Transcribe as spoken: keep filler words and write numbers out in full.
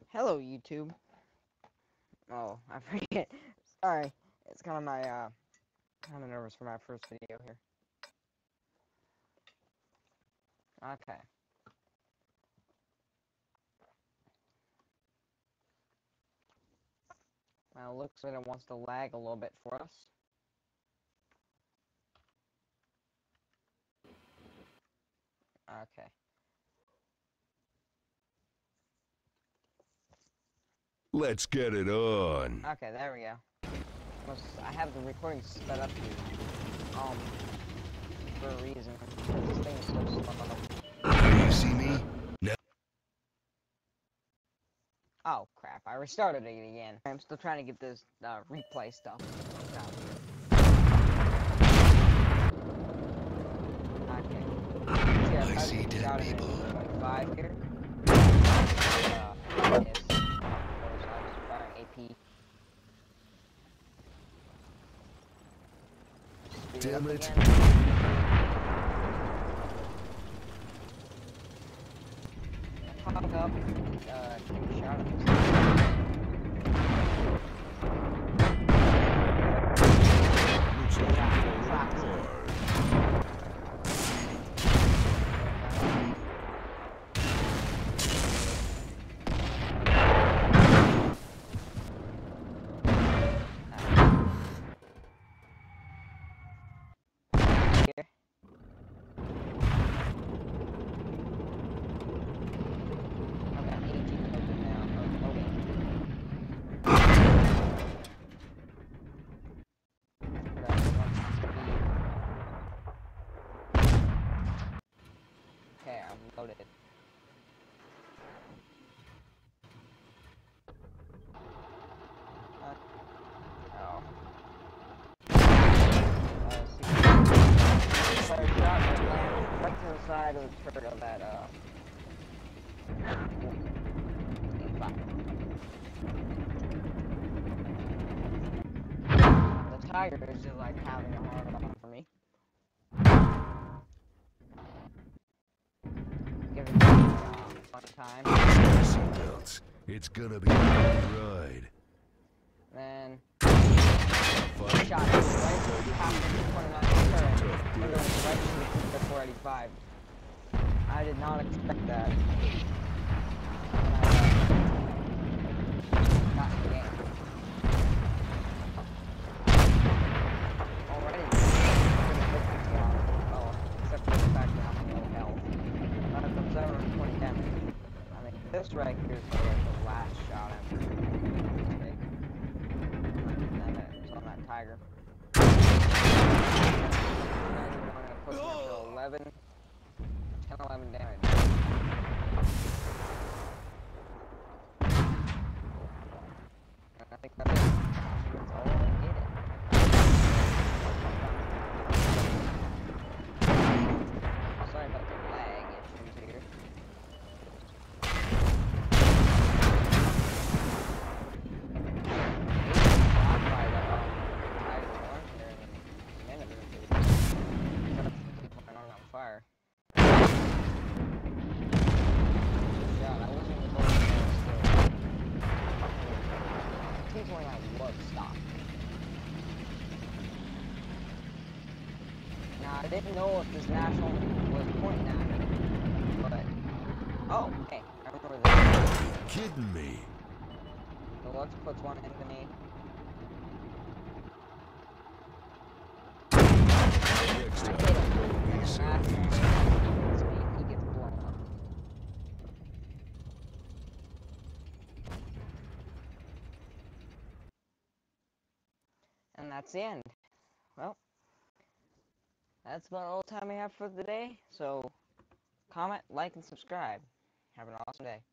Hello, YouTube. Oh, I forget. Sorry. It's kind of my, uh, kind of nervous for my first video here. Okay. Well, it looks like it wants to lag a little bit for us. Okay. Let's get it on. Okay, there we go. Must, I have the recording sped up here. Um, for a reason. This thing is so slow. Can you see me? No. Oh, crap. I restarted it again. I'm still trying to get this, uh, replay stuff down here. Okay. Yeah, I see dead people. Five here. Uh, yes. A P. Damn it. Pop up, uh, take a shot at this. Looks like you're falling apart. Okay, I'm loaded. Uh, oh. Uh, see. So I shot and landed right to the side of the turret of that, uh... The tiger is just like having a hard on for me. Give it a uh, fun time. Seatbelts. It's gonna be a bumpy ride. Then Fight. shot it right through the top of the twenty-nine turret. And then right into the four eighty-five. I did not expect that. Not in the game. Already. Oh, except for the fact that I'm on low health. Not if I'm seven hundred twenty damage. I mean, this right here is like the last shot I'm gonna take. Damn it, it's on that tiger. And I'm gonna push it to eleven. ten, eleven damage. And I think that's it. That's all I needed. Sorry about the lag issues here. I'll try that out. I just weren't there in a minute or two. Except keep my arm on fire. Yeah, I wasn't even going there still. T twenty-nine was stopped. Now, I didn't know if this national was pointing at me, but... Oh, hey, I remember this. Kidding me. So let's put one into me. Next I time, hit him. don't be And so the easy. national hits me, he gets blown up. And that's the end. Well, that's about all the time we have for the day, so comment, like, and subscribe. Have an awesome day.